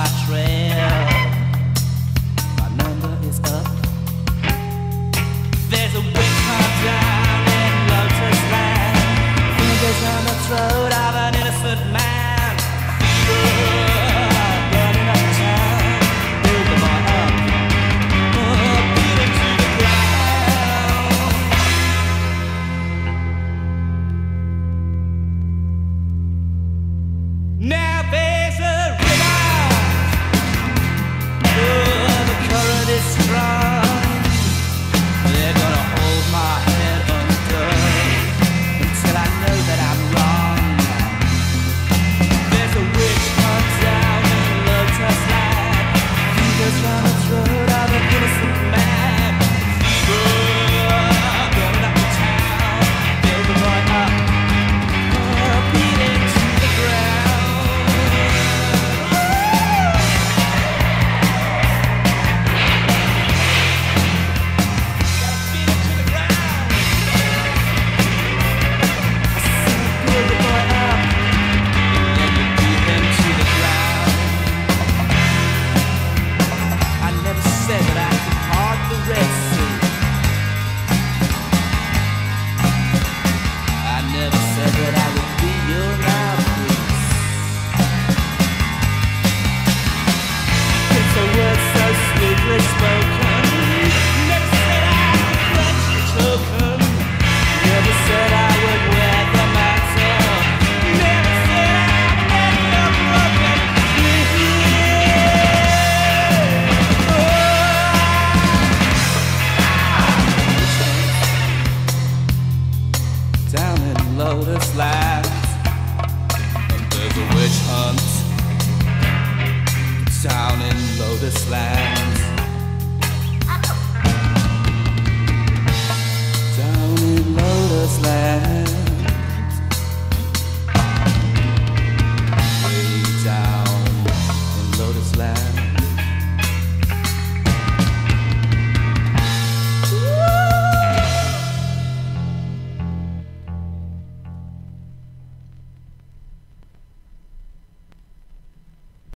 my trail. My number is up. There's a witch hunt down in Lotus Land. Fingers on the throat of an innocent man. Burning up town. Build them all up. Beat him to the ground. Now there's a river. The current is strong. They're gonna hold my head under until I know that I'm wrong. There's a witch hunt down in Lotus Land. Fingers round the throat of an innocent man. Fever burning up the town. Build the boy up. Beat him to the ground. Beat him to the ground. I said build the boy up. And you beat him to the ground. I never said that I could part the Red Sea. I never said that I would be your mouthpiece. It's a word so sweetly spoken. Never said I would grudge your token. Never said I would wear the mantle. Never said I would make your broken down in Lotus Land. There's a witch hunt down in Lotus Land.